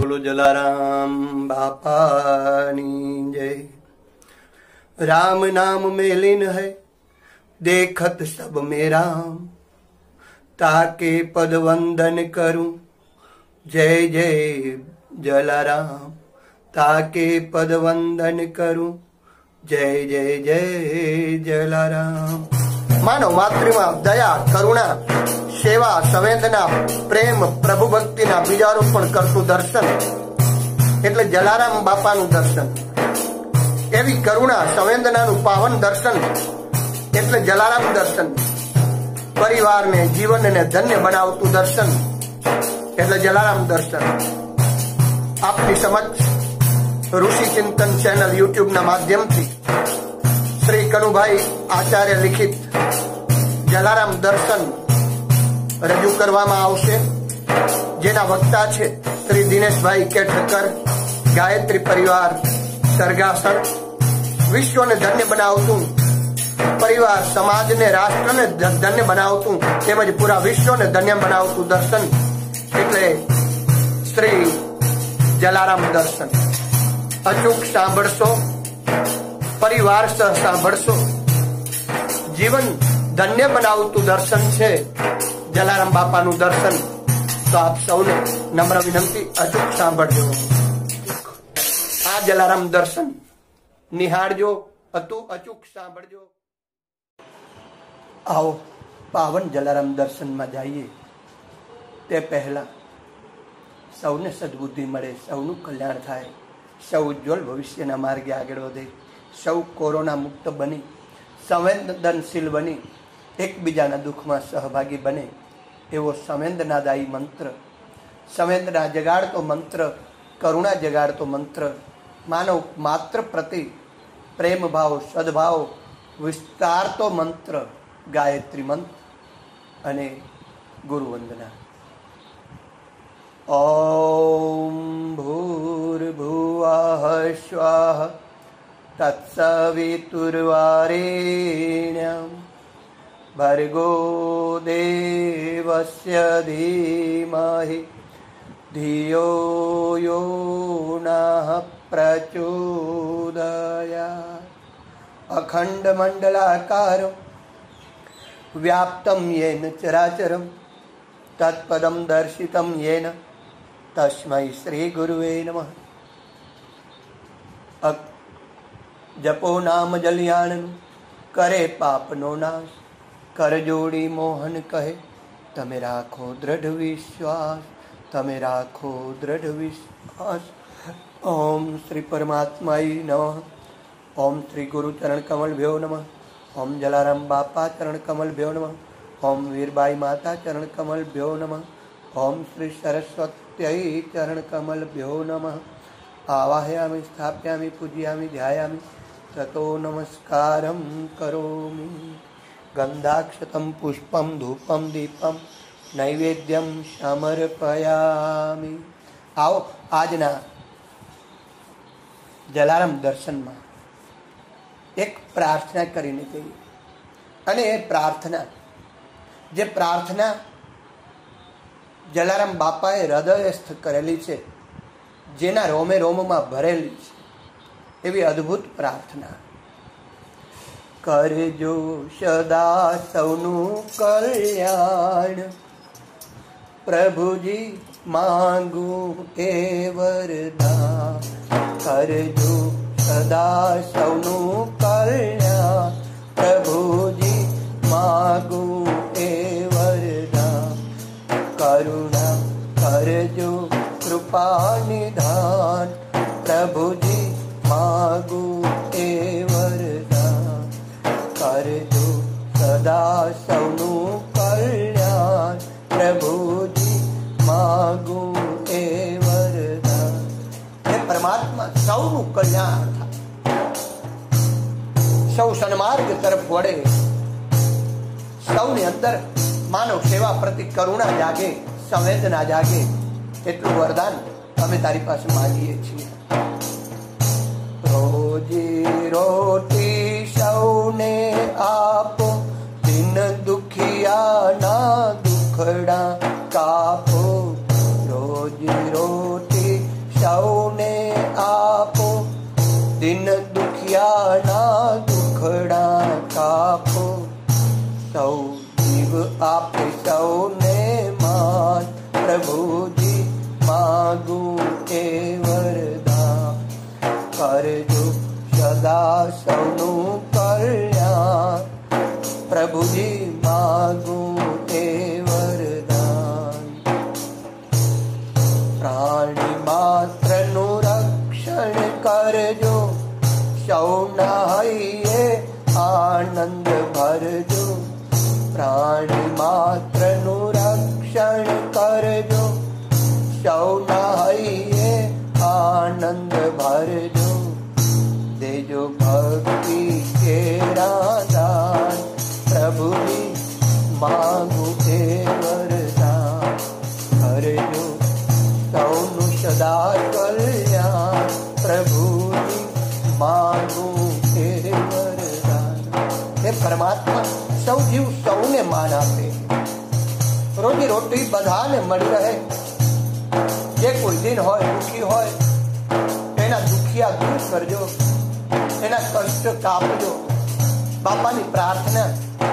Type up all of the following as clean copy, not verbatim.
बोलो जलाराम बापानी जय। राम नाम में लीन है देखत सब में राम, ताके पद वंदन करूं जय जय जलाराम, ताके पद वंदन करूं जय जय जय जलाराम। मानव मातृमा दया करुणा सेवा संवेदना प्रेम प्रभु भक्ति ना बीजारोपण करतु दर्शन एटले जलाराम बापानु दर्शन। एवी करुणा संवेदनानु पावन दर्शन एटले जलाराम दर्शन। परिवार ने जीवन ने धन्य बनावतु दर्शन एटले जलाराम दर्शन। आपनी समक्ष ऋषि चिंतन चैनल यूट्यूब ना माध्यम थी श्री कनुभाई आचार्य लिखित जलाराम दर्शन रजू करवामां आवशे, जेना वक्ता छे श्री दिनेशभाई केठकर, गायत्री परिवार सरगासण। विश्व ने धन्य बनावतुं परिवार समाज ने राष्ट्र ने धन्य बनावतुं तेमज पूरा विश्व ने धन्य बनावतुं दर्शन एटले श्री जलाराम दर्शन। अचूक सांभळशो, परिवार सह सांभळशो, जीवन धन्य बनावतु दर्शन छे जलाराम बापानु दर्शन। तो आप सौने नम्र विनंती अचूक सांभळजो। आ जलाराम दर्शन निहाळजो, अचूक सांभळजो। आओ पावन जलाराम दर्शन में जाइए ते पहला सौने सद्बुद्धि मळे, सौनु कल्याण थाय, सौ उज्ज्वल भविष्यना मार्गे आगळ वधे, सौ कोरोना मुक्त बनी संवेदनशील बनी एकबीजाना दुखमां सहभागी बने एवो संवेदनादायी मंत्र, संवेदना जगाड़तो मंत्र, करुणा जगाड़तो मंत्र, मानव मात्र प्रति प्रेम भाव सद्भाव विस्तारतो मंत्र गायत्री मंत्र अने गुरु वंदना। ओम भूर्भुवः स्वः तत्सवितुर्वरेण्यं भर्गो देवस्य धीमहि धियो यो नः प्रचोदयात्। अखण्डमण्डलाकारं व्याप्तं येन चराचरं तत्पदं दर्शितं येन तस्मै श्री गुरुवे नमः। जपो नाम जलियाणन करे पापनो नाश, कर जोड़ी मोहन कहे तमे राखो दृढ़ विश्वास, तमे राखो दृढ़ विश्वास। ओम श्री परमात्माय नमः। ओम श्री गुरु चरण कमल भ्यो नमः। ओम जलाराम बापा चरण कमल भ्यो नमः। ओम वीरबाई माता चरण कमल भ्यो नमः। ओम श्री सरस्वत्यै चरण कमल भ्यो नमः। आवाहयामि स्थापयामि पूजयामि ध्यायामि ततो नमस्कारं करोमि। गंधाक्षतं पुष्पं धूपं दीपं नैवेद्यं समर्पयामि। आओ आजना जलाराम दर्शन में एक प्रार्थना करीने जईए अने ए प्रार्थना जे प्रार्थना जलाराम बापाए हृदयस्थ करेली छे, जेना रोमे रोम में भरेली छे एवी अद्भुत प्रार्थना। करजो सदा सौनु कल्याण, प्रभुजी मांगू ए वरदान। करजो सदा सौनु कल्याण, प्रभुजी मांगू ए वरदान। करुणा करजो कृपा निधान, प्रभुजी मांगू ए वरदान। करजो सदा सौनु कल्याण, प्रभुजी मांगू ए वरदान। हे परमात्मा सौनु कल्याण था, सौ सन्मार्ग तरफ वड़े, सौने अंदर मानव सेवा प्रति करुणा जागे, संवेदना जागे, एटलुं वरदान अमे तारी पासे मांगीए छीए। रोजी रोटी सौने आपो, दिन दुखिया ना दुखड़ा कापो। रोजी रोटी આપે સૌને માન, પ્રભુજી માગું એ વરદાન. કરજો સદા સૌનું કલ્યાણ, પ્રભુજી માગું એ વરદાન. પ્રાણી માત્રનું રક્ષણ કરજો, સૌના હૈયે આનંદ ભરજો. પ્રાણી માત્રનું રક્ષણ કરજો, સૌના હૈયે આનંદ ભરજો. દેજો ભક્તિ કેરા દાન, પ્રભુજી માગું એ વરદાન. કરજો સૌનું સદા કલ્યાણ, પ્રભુજી માગું એ વરદાન. હે પરમાત્મા, સૌ જીવ સૌને માન આપે, રોજી રોટી બધાને મળી રહે. જે કોઈ દિન હોય દુઃખી હોય એના દુખિયા દૂર કરજો, એના કષ્ટ કાપજો. બાપાની પ્રાર્થના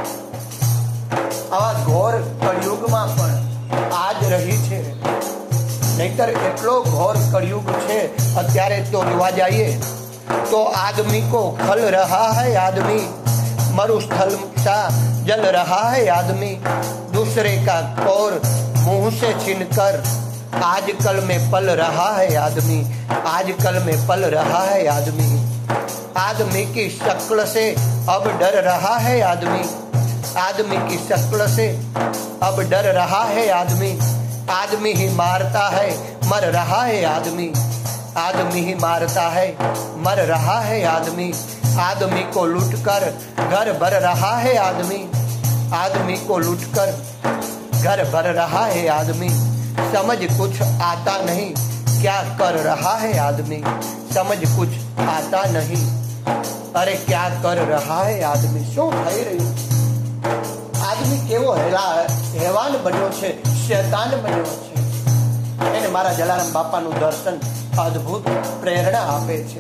આવા ઘોર કળિયુગમાં પણ આજ રહી છે. નહીતર એટલો ઘોર કળિયુગ છે અત્યારે તો જોવા જઈએ तो आदमी को खल रहा है आदमी, मरुस्थल सा जल रहा है आदमी. दूसरे का कौर मुंह से छीनकर आजकल में पल रहा है आदमी, आजकल में पल रहा है आदमी. आदमी की शक्ल से अब डर रहा है आदमी, आदमी की शक्ल से अब डर रहा है आदमी. आदमी ही मारता है मर रहा है आदमी, आदमी ही मारता है मर रहा है आदमी. आदमी को लूटकर घर भर रहा है आदमी, आदमी को लूटकर घर भर रहा है आदमी. समझ कुछ आता नहीं क्या कर रहा है आदमी, समझ कुछ आता नहीं अरे क्या कर रहा है आदमी. શું થઈ રહ્યું? આદમી કેવો હેવાન બન્યો છે, શૈતાન બન્યો છે. એને મારા જલારામ બાપાનું દર્શન અદ્ભુત પ્રેરણા આપે છે.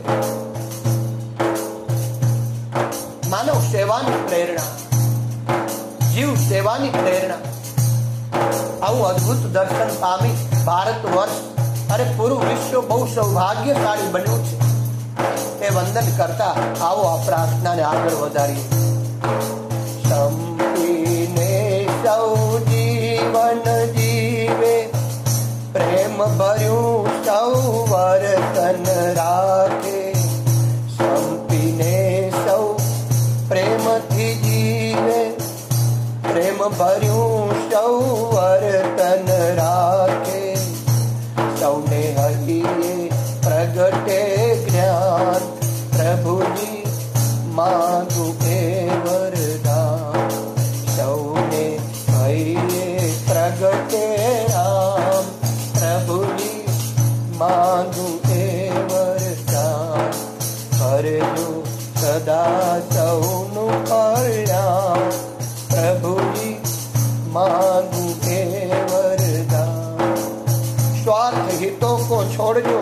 માનવ સેવાની પ્રેરણા, જીવ સેવાની પ્રેરણા. આવું અદ્ભુત દર્શન પામી ભારત વર્ષ અને પૂરું વિશ્વ બહુ સૌભાગ્યશાળી બન્યું છે. એ વંદન કરતા આવો આ પ્રાર્થનાને આગળ વધારીએ. સંપીને સૌ જીવન જીવે, પ્રેમ ભર્યું સૌ વર્તન રાખે. સંપીને સૌ પ્રેમથી જીવે, પ્રેમ ભર્યું સૌ વર્તન રાખે. સૌને હરિયે પ્રગટે જ્ઞાન, પ્રભુજી માગું એ વરદાન. સૌને હરિયે પ્રગટે રામ, પ્રભુજી માગું એ વરદાન. કરજો સદા સૌનું કલ્યાણ, પ્રભુજી मांगू के वरदान. स्वार्थ हितों को छोड़ो,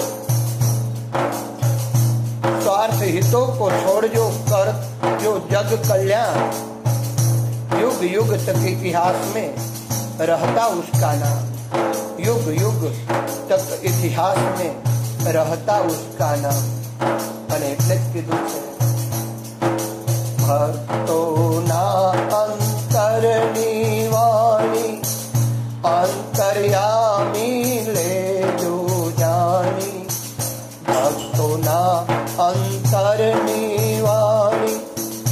स्वार्थ हितों को छोड़ो, कर जो जग कल्याण. युग युग तक इतिहास में रहता उसका नाम, युग युग तक इतिहास में रहता उसका नाम. અને એટલે જ કીધું છે ભક્તોના અંતરની વાણી, અંતર્યામી લેજો જાણી. ભક્તોના અંતરની વાણી,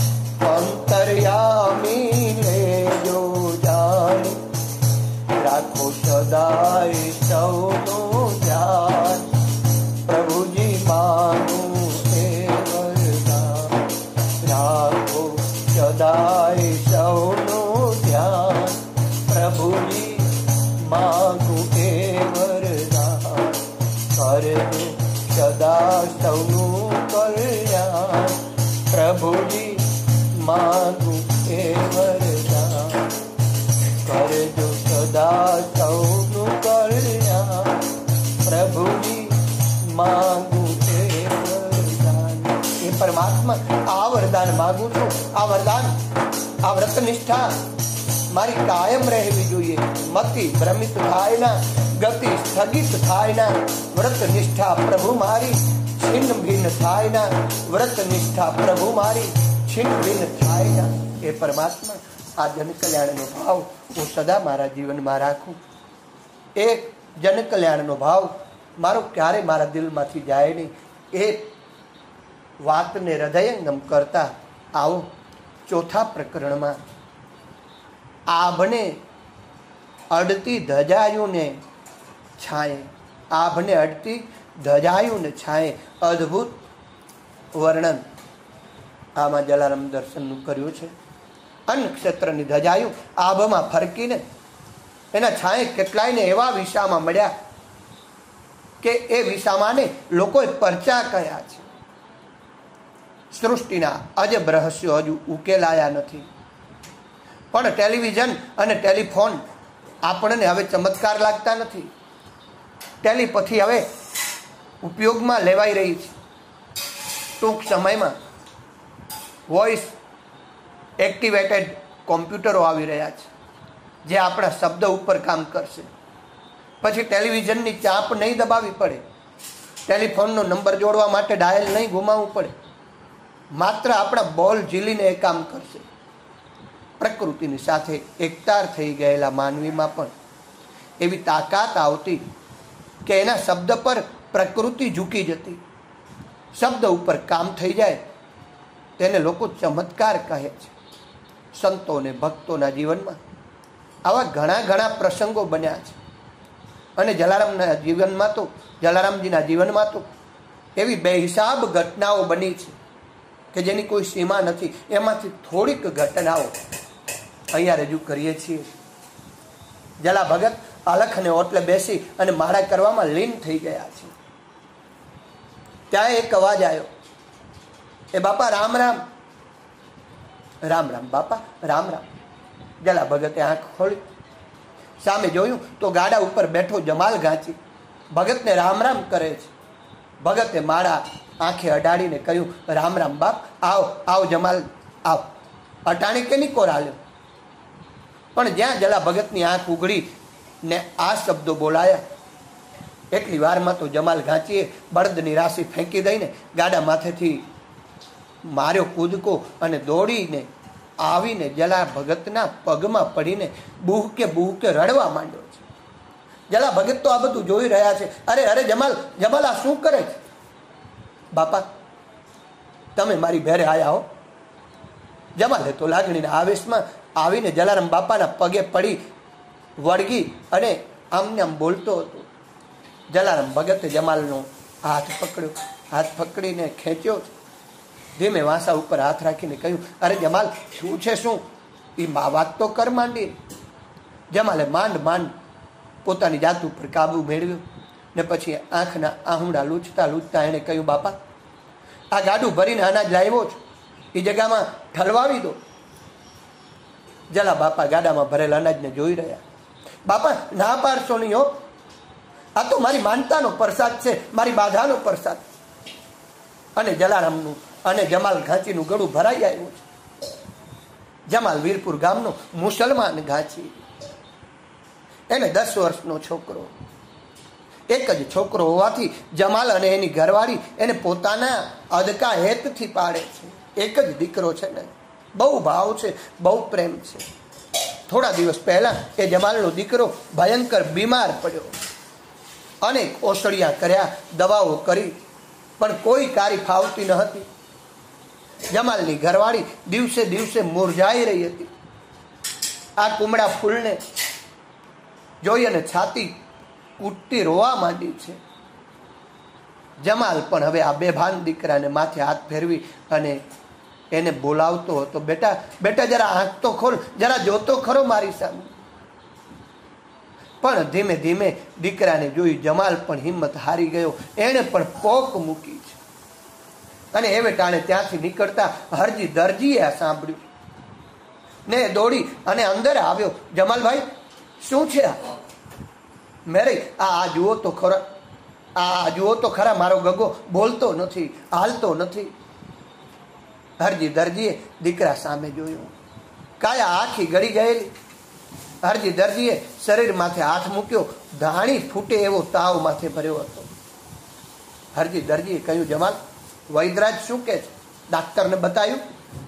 અંતર્યામી લેજો જાણી. રાખો સદાય સૌનું ધ્યાન, પ્રભુજી માનું એ વરદાન. રાખો સદાય સૌનું ધ્યાન, પ્રભુજી માગું એ વરદાન. કરજો સદા સૌનું કલ્યાણ, પ્રભુજી માગું એ વરદાન. કરજો સદા સૌનું કલ્યાણ, પ્રભુજી માગું એ વરદાન. એ પરમાત્મા આ વરદાન માગું છું, આ વરદાન, આ વ્રત નિષ્ઠા મારી કાયમ રહેવી જોઈએ. મતિ ભ્રમિત થાય ના, ગતિ સ્થગિત થાય ના, વ્રત નિષ્ઠા પ્રભુ મારી છિન્ન ભિન્ન થાય ના, વ્રત નિષ્ઠા પ્રભુ મારી છિન્ન ભિન્ન થાય ના. એ પરમાત્મા, આ જન કલ્યાણનો ભાવ હું સદા મારા જીવનમાં રાખું. એ જન કલ્યાણનો ભાવ મારો ક્યારે મારા દિલમાંથી જાય નહીં. એ વાતને હૃદયંગમ કરતા આવો ચોથા પ્રકરણમાં આભને અડતી ધજાયુને છાંયે, આભને અડતી ધજાયુને છાંયે અદ્ભુત વર્ણન આમાં જલારામ દર્શનનું કર્યું છે. અન્ન ક્ષેત્રની ધજાયું આભમાં ફરકીને એના છાંયે કેટલાયને એવા વિસામાં મળ્યા કે એ વિસામાને લોકોએ પરચા કર્યા છે. સૃષ્ટિના અજબ રહસ્યો હજુ ઉકેલાયા નથી. પણ ટેલિવિઝન અને ટેલિફોન આપણને હવે ચમત્કાર લાગતા નથી. ટેલિપથી હવે ઉપયોગમાં લેવાઈ રહી છે. ટૂંક સમયમાં વોઇસ એક્ટિવેટેડ કોમ્પ્યુટરો આવી રહ્યા છે જે આપણા શબ્દ ઉપર કામ કરશે. પછી ટેલિવિઝનની ચાંપ નહીં દબાવવી પડે, ટેલિફોનનો નંબર જોડવા માટે ડાયલ નહીં ગુમાવવું પડે, માત્ર આપણા બોલ ઝીલીને એ કામ કરશે. પ્રકૃતિની સાથે એકતાર થઈ ગયેલા માનવીમાં પણ એવી તાકાત આવતી કે એના શબ્દ પર પ્રકૃતિ ઝૂકી જતી. શબ્દ ઉપર કામ થઈ જાય તેને લોકો ચમત્કાર કહે છે. સંતો અને ભક્તોના જીવનમાં આવા ઘણા ઘણા પ્રસંગો બન્યા છે. અને જલારામના જીવનમાં તો, જલારામજીના જીવનમાં તો એવી બેહિસાબ ઘટનાઓ બની છે કે જેની કોઈ સીમા નથી. એમાંથી થોડીક ઘટનાઓ અહીંયા રજૂ કરીએ છીએ. જલા ભગત અલખને ઓટલે બેસી અને માળા કરવામાં લીન થઈ ગયા છે. ત્યાં એક અવાજ આવ્યો, એ બાપા રામ રામ. રામ રામ બાપા, રામ રામ. જલા ભગતે આંખ ખોલી, સામે જોયું તો ગાડા ઉપર બેઠો જમાલ ગાંચી ભગતને રામ રામ કરે છે. ભગતે માળા આંખે અડાડીને કહ્યું, રામ રામ બાપ, આવો આવો જમાલ આવ. અટાણી કે નહીં કોરાલ્યો. પણ જ્યાં જલા ભગતની આંખ ઉઘડી ને આ શબ્દો બોલાયા એટલી વારમાં તો જમાલ ગાંચીએ બળદની રાશિ ફેંકી દઈને ગાડા માથેથી માર્યો કૂદકો અને દોડીને આવીને જલા ભગતના પગમાં પડીને બૂહકે રડવા માંડ્યો છે. જલા ભગત તો આ બધું જોઈ રહ્યા છે. અરે અરે જમાલ, જમાલ આ શું કરે છે? બાપા તમે મારી ભેરે આયા હો. જમાલે તો લાગણીના આવેશમાં આવીને જલારામ બાપાના પગે પડી વળગી અને આમને આમ બોલતો હતો. જલારામ ભગતે જમાલનો હાથ પકડ્યો, હાથ પકડીને ખેંચ્યો, ધીમે વાંસા ઉપર હાથ રાખીને કહ્યું, અરે જમાલ શું છે શું? એ વાત તો કર માંડી. જમાલે માંડ માંડ પોતાની જાત ઉપર કાબુ મેળવ્યો ને પછી આંખના આહુડા લૂછતા લૂછતા એણે કહ્યું, બાપા આ ગાડું ભરીને અનાજ લાવ્યો છું, એ જગ્યામાં ઠલવાવી દો. જલા બાપા ગાડામાં ભરેલા અનાજને જોઈ રહ્યા. બાપા ના પાડશો નહીં હો, આ તો મારી માનતાનો પ્રસાદ છે, મારી બાધાનો પ્રસાદ. અને જલારામનું અને જમાલ ઘાંચીનું ગળું ભરાઈ આવ્યું છે. જમાલ વીરપુર ગામનો મુસલમાન ઘાંચી, એને 10 વર્ષનો છોકરો. એક જ છોકરો હોવાથી જમાલ અને એની ઘરવાળી એને પોતાના અદકા હેતથી પાડે છે. એક જ દીકરો છે ને, બહુ ભાવ છે, બહુ પ્રેમ છે. થોડા દિવસ પહેલા એ જમાલનો દીકરો ભયંકર બીમાર પડ્યો. અનેક ઓસડિયા કર્યા, દવાઓ કરી, પણ કોઈ કારી ફાવતી ન હતી. જમાલની ઘરવાળી દિવસે દિવસે મુરઝાઈ રહી હતી. આ કુમળા ફૂલને જોઈ અને છાતી કૂટતી રોવા માંડી છે. જમાલ પણ હવે આ બેભાન દીકરાને માથે હાથ ફેરવી અને એને બોલાવતો હતો, બેટા બેટા જરા આંખ તો ખોલ, જરા જોતો ખરો મારી સામે. પણ ધીમે ધીમે દીકરાને જોઈ જમાલ પણ હિંમત હારી ગયો. એણે પણ પોક મૂકી છે. અને એ વેટાણે ત્યાંથી નીકળતા હરજી દરજીએ આ સાંભળ્યું ને દોડી અને અંદર આવ્યો. જમાલભાઈ શું છે આ? મેરે આ જુઓ તો ખરા, આ જુઓ તો ખરા, મારો ગગો બોલતો નથી, હાલતો નથી. હરજી દરજીએ દીકરા સામે જોયું. કાયા આખી ગળી ગયેલી, હરજી દર્દીએ શરીર માથે હાથ મૂક્યો, ધાણી ફૂટે એવો તાવ માથે ભર્યો હતો. હરજી દર્દીએ કહ્યું, જમાલ, વૈદરાજ શું કહે છે? ડાક્ટરને બતાવ્યું?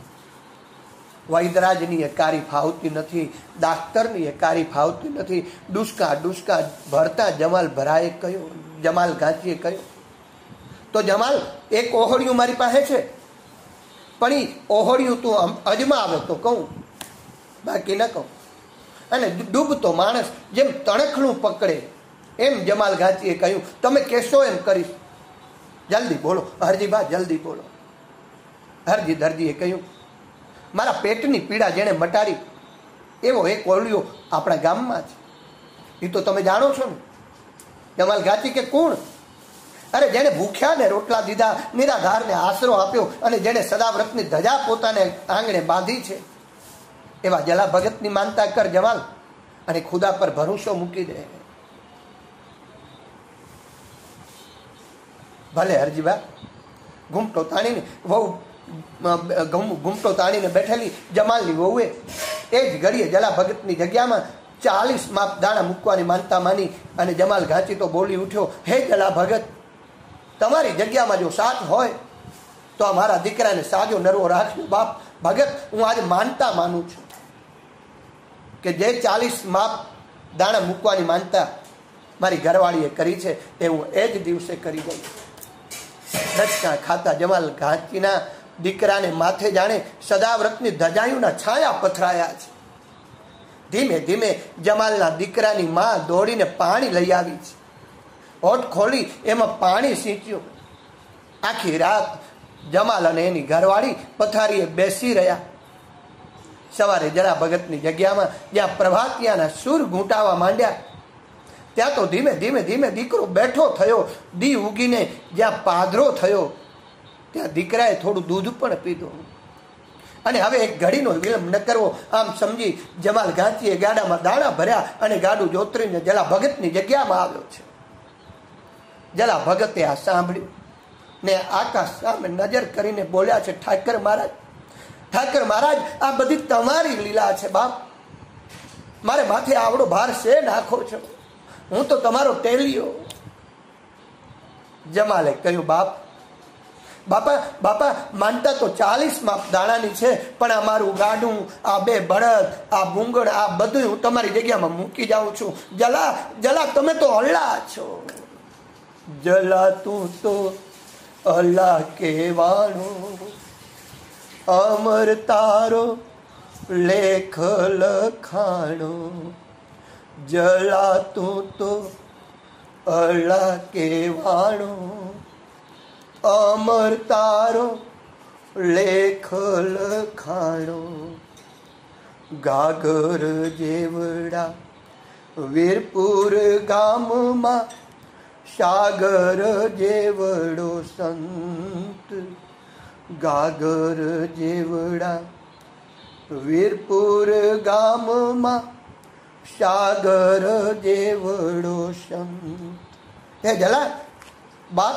વૈદરાજની એ કારી ફાવતી નથી, ડાક્ટરની એ કારી ફાવતી નથી. ડુસકા ડુસકા ભરતા જમાલ ભરાએ કહ્યું, જમાલ ગાંચીએ કહ્યું, તો જમાલ, એક ઓહળિયું મારી પાસે છે, પણ એ ઓહળિયું તું અજમાવે તો કહું, બાકી ન કહું. અને ડૂબતો માણસ જેમ તણખલું પકડે એમ જમાલ ગાંચીએ કહ્યું, તમે કહેશો એમ કરીશ, જલ્દી બોલો હરજીબા, જલ્દી બોલો. હરજી દર્દીએ કહ્યું, મારા પેટની પીડા જેણે મટાડી એવો એક ઓહળિયો આપણા ગામમાં છે, એ તો તમે જાણો છો ને. જમાલ ગાંચી કે કોણ? અરે જેને ભૂખ્યાને રોટલા દીધા, નિરાધારને આશરો આપ્યો અને જેને સદાવ્રતની ધજા પોતાને આંગણે બાંધી છે, એવા જલા ભગતની માનતા કર જમાલ, અને ખુદા પર ભરોસો મૂકી દે. ભલે હરજીબા. ઘૂમટો તાણીને વહુ ઘૂમટો તાણીને બેઠેલી જમાલની વહુએ એ જ ઘડીએ જલા ભગતની જગ્યામાં 40 માપ દાણા મૂકવાની માનતા માની. અને જમાલ ગાંચી તો બોલી ઉઠ્યો, હે જલા ભગત, તમારી જગ્યામાં જો સાથ હોય તો આ મારા દીકરાને સાજો નરવો રાખજો. બાપ ભગત, હું આજે માનતા માનું છું કે જે 40 માપ દાણા મૂકવાની માનતા મારી ઘરવાળીએ કરી છે એ હું એ જ દિવસે કરી દઉં. દચકા ખાતા જમાલ ગાંચીના દીકરાને માથે જાણે સદાવ્રતની ધજાયુના છાયા પથરાયા છે. ધીમે ધીમે જમાલના દીકરાની માં દોડીને પાણી લઈ આવી છે. હોઠ ખોલી એમાં પાણી સીંચ્યું. આખી રાત જમાલ અને એની ઘરવાળી પથારીએ બેસી રહ્યા. સવારે જલા ભગતની જગ્યામાં જ્યાં પ્રભાતિયાના સૂર ઘૂંટાવા માંડ્યા, ત્યાં તો ધીમે ધીમે ધીમે દીકરો બેઠો થયો. દી ઉગીને જ્યાં પાદરો થયો ત્યાં દીકરાએ થોડું દૂધ પણ પીધું. અને હવે એક ઘડીનો વિલંબ ન કરવો આમ સમજી જમાલ ગાંચીએ ગાડામાં દાણા ભર્યા અને ગાડું જોતરીને જલા ભગતની જગ્યામાં આવ્યો છે. જલા ભગતે આ સાંભળ્યું ને આકાશ સામે નજર કરીને બોલ્યા છે, ઠાકર મહારાજ, ઠાકર મહારાજ, આ બધી તમારી લીલા છે બાપ. મારે માથે આવડો ભાર છે નાખો છો, હું તો તમારો ટેલિયો. જમાલે કહ્યું, બાપા, માનતા તો 40 માપ દાણાની છે, પણ આ મારું ગાડું, આ 2 બળદ, આ ભૂંગળ, આ બધું હું તમારી જગ્યામાં મૂકી જાઉં છું. જલા તમે તો અલ્લાહ છો. જલા તું તો અલ્લાહ કહેવાનો, અમર તારો લેખ લખાણો. જલા તું તો અલ્લાહ કહેવાનો, અમર તારો લેખ લખાણો. ગાગર જેવડા વીરપુર ગામમાં સાગર જેવડો સંત. ગાગર જેવડા વીરપુર ગામમાં સાગર જેવડો સંત. હે જલા બાપ,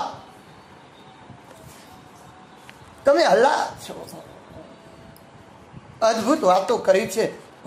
તમે અલ્લાહ છો. અદભુત વાતો કરી છે.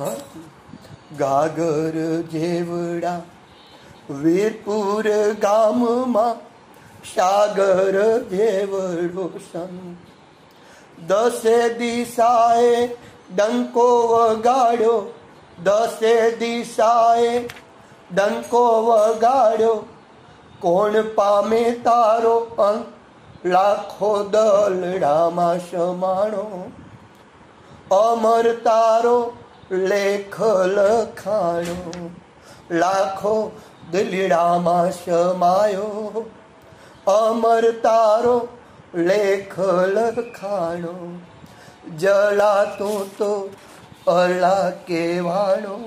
ગાગર જેવડા વીરપુર ગામમાં સાગર જેવડો સંત. 10 દિશાએ ડંકો વગાડ્યો, 10 દિશાએ ડંકો વગાડ્યો. કોણ પામે તારો અંત, લાખો દલડામાં સમાણો. અમર તારો લેખ લખાણો, લાખો દિલડામાં સમાયો. અમર તારો લેખ લખાણો. જલા તું તો અલ્લાહ કહેવાનો,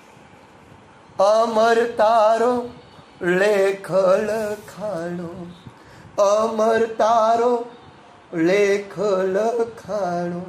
અમર તારો લેખ લખાણો. અમર તારો લેખ લખાણો.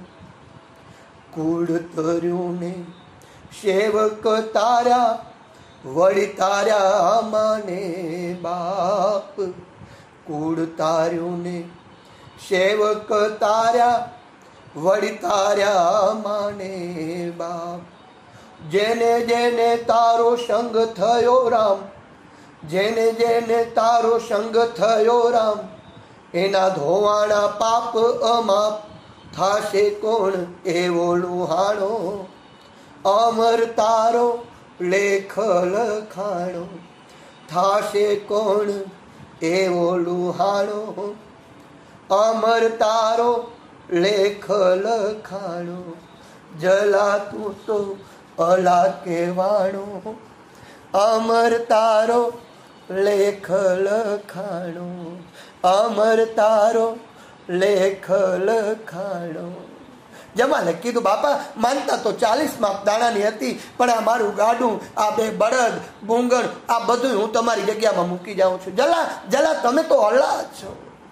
કુળ તર્યું ને સેવક તારા, વળી તાર્યા માને બાપ. કુળ તાર્યું ને સેવક તાર્યા, વળી તાર્યા માને બાપ. જેને જેને તારો સંગ થયો રામ, જેને જેને તારો સંગ થયો રામ, એના ધોવાણા પાપ અમાપ, થાશે કોણ એવો લુહાણો, અમર તારો લેખ લખાણો, થાશે કોણ એવો લુહાણો, અમર તારો લેખ લખાણો, જલા તું તો અલા કેવાણો, અમર તારો લેખ લખાણો, અમર તારો લેખ લખાણો. જમાલે કીધું બાપા માનતા તો 40 માપ દાણાની હતી, પણ આ મારું ગાડું, આ 2 બળદ, ભૂંગળ, આ બધું હું તમારી જગ્યામાં મૂકી જાઉં છું. જલા જલા તમે તો અલ્લાહ છો.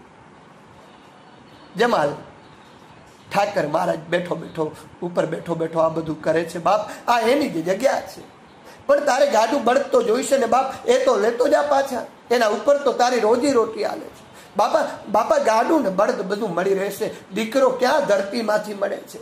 જમાલ ઠાકર મહારાજ બેઠો બેઠો ઉપર બેઠો બેઠો આ બધું કરે છે. બાપ આ એની જ જગ્યા છે, પણ તારે ગાડું બળદ તો જોઈશે ને બાપ, એ તો લેતો જા પાછા, એના ઉપર તો તારી રોજી રોટી આલે છે. બાપા બાપા ગાડું ને બળદ બધું મળી રહેશે, દીકરો ક્યાં ધરતીમાંથી મળે છે.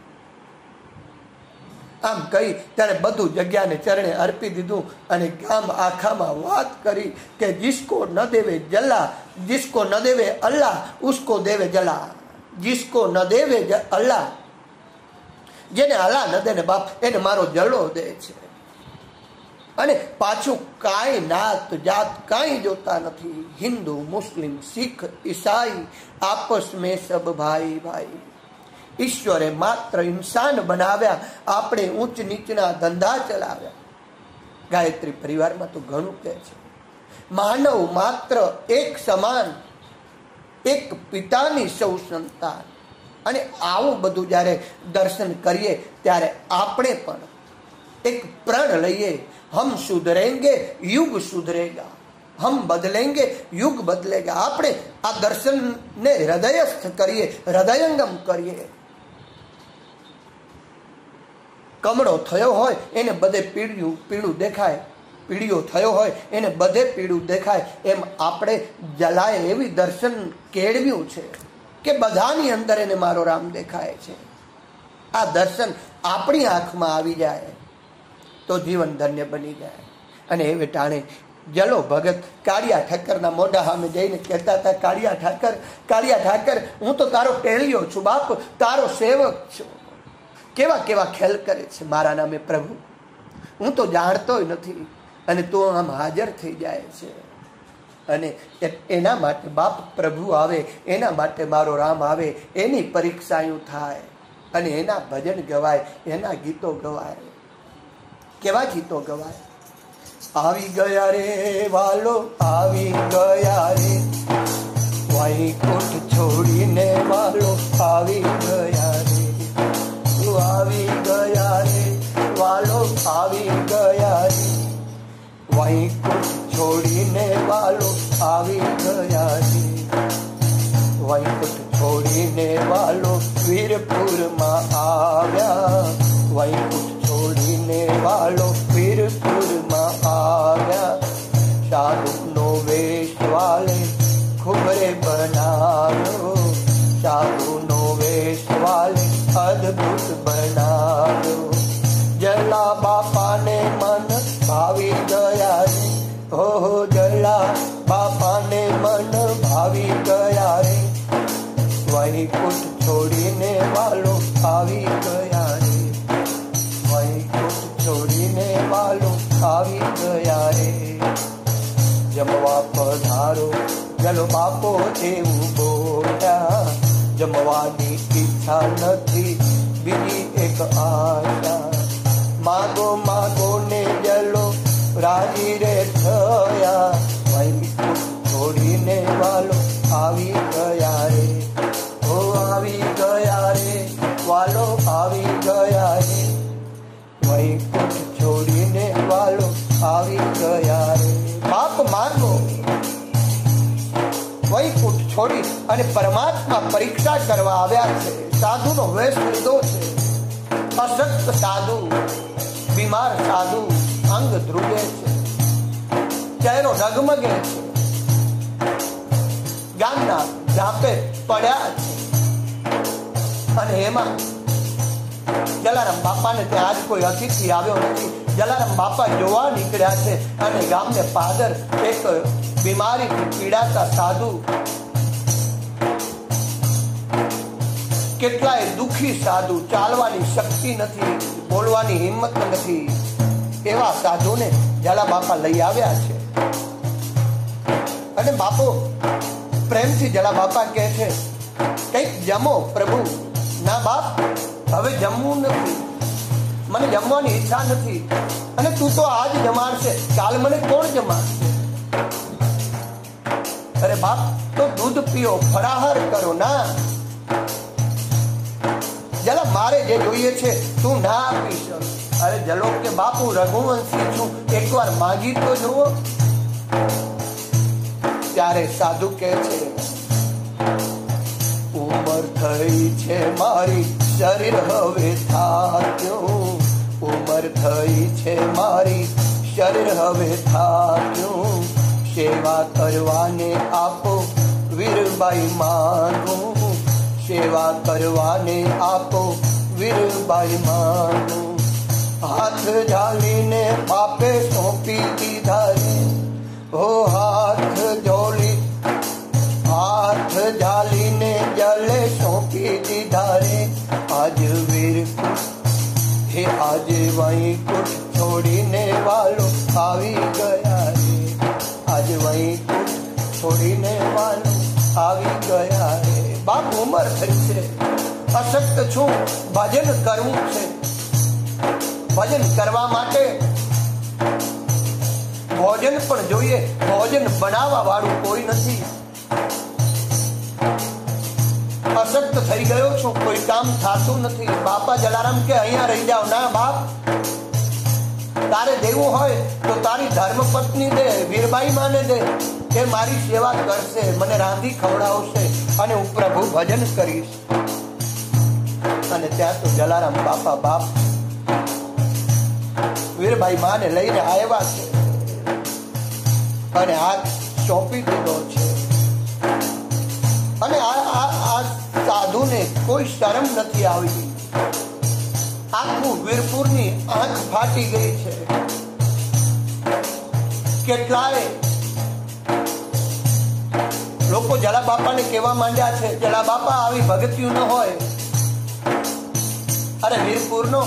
આમ કહી ત્યારે બધું જગ્યાને ચરણે અર્પી દીધું અને ગામ આખામાં વાત કરી કે જિસકો ન દેવે જલા, જિસકો ન દેવે અલ્લાહ ઉસકો દેવે જલા, જિસકો ન દેવે અલ્લાહ, જેને અલ્લાહ ન દે ને બાપ એને મારો જલો દે છે. અને પાછું કાંઈ નાત જાત કાંઈ જોતા નથી. હિન્દુ, મુસ્લિમ, શીખ, ઈસાઈ આપસ મેં સબ ભાઈ ભાઈ. ઈશ્વરે માત્ર ઇન્સાન બનાવ્યા, આપણે ઊંચ નીચના ધંધા ચલાવ્યા. ગાયત્રી પરિવારમાં તો ઘણું કહે છે, માનવ માત્ર એક સમાન, એક પિતાની સૌ સંતાન. અને આવું બધું જ્યારે દર્શન કરીએ ત્યારે આપણે પણ એક પ્રણ લઈએ, હમ સુધરેંગે યુગ સુધરેગા, હમ બદલેંગે યુગ બદલેગા. આપણે આ દર્શનને હૃદયસ્થ કરીએ, હૃદયંગમ કરીએ. કમળો થયો હોય એને બધે પીળું દેખાય, પીળીઓ થયો હોય એને બધે પીળું દેખાય. એમ આપણે જલાએ એવી દર્શન કેળવ્યું છે કે બધાની અંદર એને મારો રામ દેખાય છે. આ દર્શન આપણી આંખમાં આવી જાય તો જીવન ધન્ય બની જાય. અને એ વેટાણે જલો ભગત કાળિયા ઠાકરના મોઢા સામે જઈને કહેતા હતા, કાળિયા ઠાકર હું તો તારો ટેલિયો છું બાપ, તારો સેવક છું. કેવા કેવા ખેલ કરે છે મારા નામે પ્રભુ, હું તો જાણતોય નથી અને તું આમ હાજર થઈ જાય છે. અને એના માટે બાપ પ્રભુ આવે, એના માટે મારો રામ આવે, એની પરીક્ષાઓ થાય અને એના ભજન ગવાય, એના ગીતો ગવાય. કેવા ગીતો ગવાય? આવી ગયા રે વાલો, આવી ગયા રે વૈકુંઠ છોડીને વાલો, આવી ગયા રે, આવી ગયા રે વાલો, આવી ગયા રે વૈકુંઠ છોડીને વાલો, આવી ગયા રે વૈકુંઠ છોડીને વાલો, વીરપુરમાં આવ્યા, વૈકુંઠ છોડીને વાલો વીરપુરમાં આવ્યા. સાધુનો વેશ વાલે ખુબરે બનાવ્યો, સાધુનો વેશ વાલે અદભુત બનાવ્યો. જલા બાપાને મન ભાવી ગયા રે, ઓહો જલા બાપાને મન ભાવી ગયા રે વૈકુંઠ છોડીને વાલો આવી ગયા રે, વૈકુંઠ છોડીને વાલો આવી ગયા રે. જમવા પધારો ચલો બાપો એવું બોલ્યા, જમવાની ઈચ્છા નથી બીજી એક આશા. માગો માગો ને જલો રાજી રે થયા, વૈકુંઠ છોડીને વાલો આવી ગયા રે, ઓ આવી ગયા રે વાલો આવી ગયા રે વૈકુંઠ છોડીને વાલો આવી ગયા રે. બાપ માગો વૈકુંઠ છોડી અને પરમાત્મા પરીક્ષા કરવા આવ્યા છે. સાધુનો વેશ લીધો છે, અશક્ત સાધુ, બીમાર સાધુ, અંગ ધ્રુવે છે, ચહેરો ડગમગે છે, ગામના ઝાપે પડ્યા છે. અને એમાં જલારામ બાપાને ત્યાં આજ કોઈ અતિથિ આવ્યો નથી. જલારામ બાપા જોવા નીકળ્યા છે અને ગામને પાદર એક બીમારીથી પીડાતા સાધુ, કેટલાય દુખી સાધુ, ચાલવાની શક્તિ નથી, બોલવાની હિંમત નથી, એવા સાધુને ઝાલા બાપા લઈ આવ્યા છે. અને બાપો પ્રેમથી ઝાલા બાપા કહે છે, કંઈક જમો પ્રભુ. ના બાપ, હવે જમવું નથી, મને જમવાની ઈચ્છા નથી. અને તું તો આજ જમાડશે, કાલ મને કોણ જમાડશે? અરે બાપ, તો દૂધ પીઓ, ફરાહાર કરો ના. જલા મારે જે જોઈએ છે તું ના આપી શક. અરે જલો કે બાપ, હું રઘુવંશી છું, એકવાર માંગી તો જુઓ. ત્યારે સાધુ કહે છે, ઉંમર થઈ છે મારી, શરીર હવે થાક્યું. ઉંમર થઈ છે મારી, શરીર હવે થાક્યું. સેવા કરવાને આપો વીરબાઈ માંગું. સેવા કરવાને આપો વીરબાઈ માંગું. હાથ ઝાલીને બાપે સોંપી દીધા રે. ઓ હાથ ઝોલી, હાથ ઝાલીને જલે સોંપી દીધા રે. આજ વીરકુટ, હે આજે વૈકુટ છોડીને વાલો આવી ગયા રે. આજ વૈકુટ છોડીને વાલો આવી ગયા રે. બાપ ઉંમર થઈ છે, અશક્ત છું, ભજન કરવું છે. ભજન કરવા માટે ભોજન પણ જોઈએ. ભોજન બનાવવા વાળું કોઈ નથી. અશક્ત થઈ ગયો છું, કોઈ કામ થતું નથી. બાપા જલારામ કે અહીંયા રહી જાઓ. ના બાપ, તારે દેવું હોય તો તારી ધર્મ પત્ની દે, વીરબાઈ માને દે. એ મારી સેવા કરશે, મને રાંધી ખવડાવશે અને હું પ્રભુ ભજન કરીશ. અને ત્યાં તો જલારામ બાપા બાપ વીરબાઈ માને લઈને આવ્યા છે અને હાથ સોંપી દીધો છે. અને આ સાધુને કોઈ શરમ નથી આવી. આખું વીરપુરની આંખ ફાટી ગઈ છે. કેટલાય લોકો જલા બાપાને કહેવા માંડ્યા છે, જલા બાપા આવી ભગતિયું ન હોય. અરે વીરપુરનો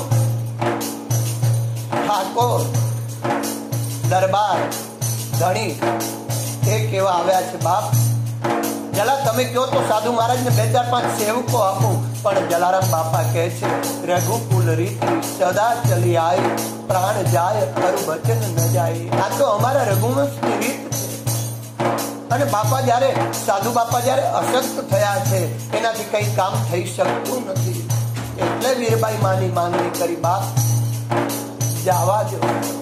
ઠાકોર દરબાર ધણી એ કેવા આવ્યા છે, બાપ જલા તમે કહો તો સાધુ મહારાજને 2-4-5 સેવકો આપું. પણ જલારામ બાપા કહે છે, રઘુકુલ રીતિ સદા ચલી આઈ, પ્રાણ જાય ખરું વચન ન જાય. આ તો અમારા રઘુવંશની રીત છે. અને બાપા જ્યારે સાધુ બાપા જ્યારે અશક્ત થયા છે, એનાથી કઈ કામ થઈ શકતું નથી. એટલે વીરબાઈ માની માંગણી કરી, બાપ જાવા દો.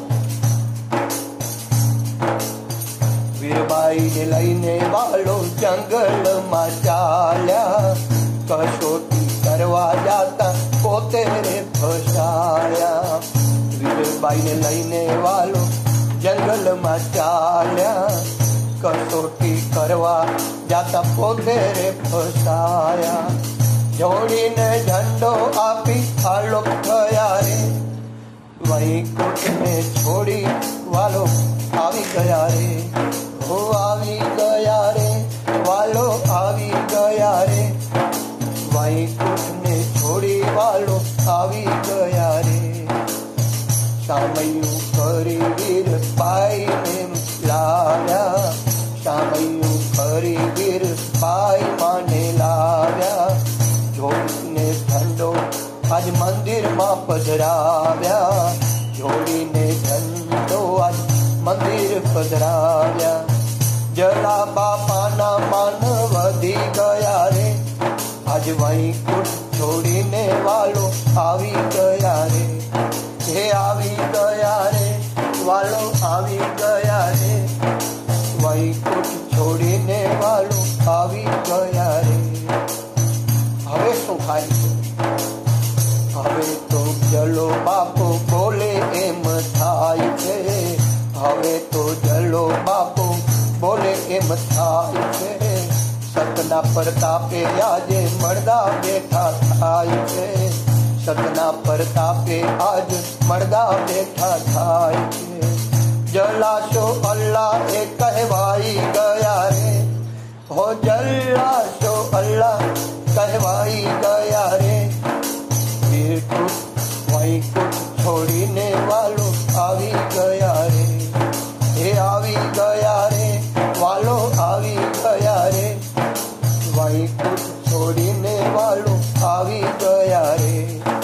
વીરબાઈને લઈને વાલો જંગલમાં ચાલ્યા. કસોટી કરવા જાતા પોતે રે ફસાયા. વીરબાઈને લઈને વાલો જંગલમાં ચાલ્યા. કસોટી કરવા જાતા પોતે રે ફસાયા. જોડીને ઝંડો આપી આલોક થયા રે. વૈકુંઠને છોડી વાલો આવી ગયા રે. હો આવી ગયા રે, વાલો આવી ગયા રે. વૈકુંઠને છોડી વાલો આવી ગયા રે. સામયું કરી વીરબાઈને લાવ્યા. સામયું કરી વીરબાઈ માને લાવ્યા. જોડીને ઝંડો આજ મંદિરમાં પધરાવ્યા. જોડીને ઝંડો આજ મંદિર પધરાવ્યા. જલા બાપાના માન વધી ગયા રે. આજ વૈકુંઠ છોડીને વાલો આવી ગયા રે. હે આવી ગયા રે, વાલો આવી ગયા રે. વૈકુંઠ છોડીને વાલો આવી ગયા રે. હવે શું થાય છે? હવે તો જલો બાપો બોલે એમ થાય છે. હવે તો જલો બાપો બોલે એમ થાય છે. સતના પ્રતાપે આજે મળદા બેઠા થાય છે. સતના પરતાપે આજ મળદા બેઠા થાય છે. જલાશો અલ્લાહ એ કહેવાઈ ગયા રે, હો જલાશો અલ્લાહ કહેવાઈ ગયા રે. વૈકુંઠ વૈકુંઠ છોડીને વાલો આવી ગયા રે, એ આવી ગયા રે, વાલો આવી ગયા રે. વૈકુંઠ છોડીને વાલો આવી ગયા રે.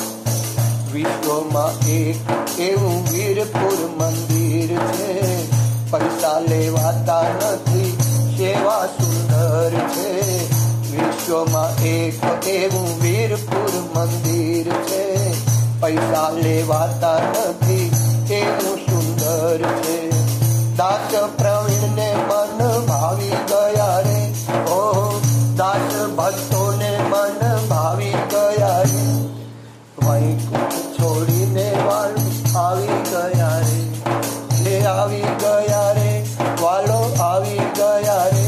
વિશ્વમાં એક એવું વીરપુર મંદિર છે, પૈસા લેવાતા નથી, સેવા સુંદર છે. વિશ્વમાં એક એવું વીરપુર મંદિર છે, પૈસા લેવાતા નથી, એવું સુંદર છે. દાસ પ્રવીણને મન ભાવી ગયા રે, ઓ દાસ ભક્તોને મન ભાવી ગયા રે. વૈકુંઠ છોડીને વાલો આવી ગયા રે, લે આવી ગયા રે, વાલો આવી ગયા રે.